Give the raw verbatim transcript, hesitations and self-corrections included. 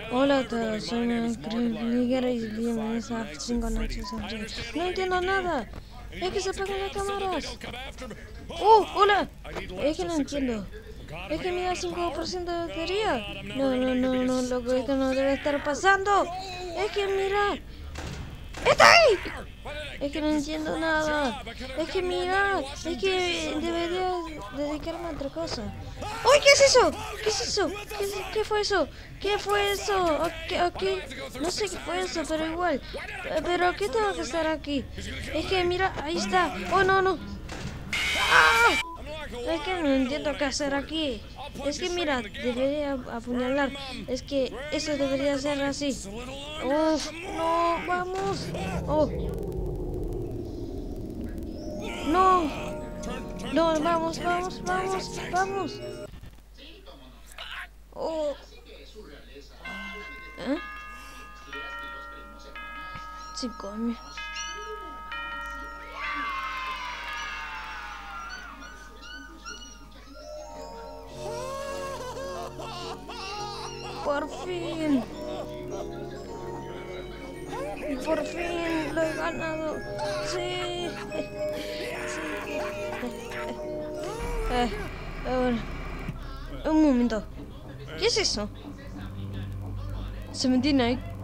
Hola a todos, soy Miguel y bienvenidos a cinco noches en Ring. No entiendo nada. Es que se apagan las cámaras. ¡Oh, hola! Es que no entiendo. Es que me da cinco por ciento de batería. No, no, no, no, loco, esto no debe estar pasando. Es que mira. ¡Está ahí! Es que no entiendo nada. Es que mira, es que debería dedicarme a otra cosa. ¡Uy! ¿Qué es eso? ¿Qué es eso? ¿Qué, qué fue eso? ¿Qué fue eso? ¿Qué, qué? No sé qué fue eso, pero igual. ¿Pero qué tengo que estar aquí? Es que mira, ahí está. ¡Oh, no, no! ¡Ah! Es que no entiendo qué hacer aquí. Es que mira, debería apuñalar. Es que eso debería ser así. ¡Uf! ¡No! ¡Vamos! ¡Oh! ¡No! No, vamos, vamos, vamos, vamos. Oh. ¿Eh? Sí, come. Por fin. Por fin lo he ganado. Sí. Sí. Eh, eh, un momento. ¿Qué es eso? Seventy Night.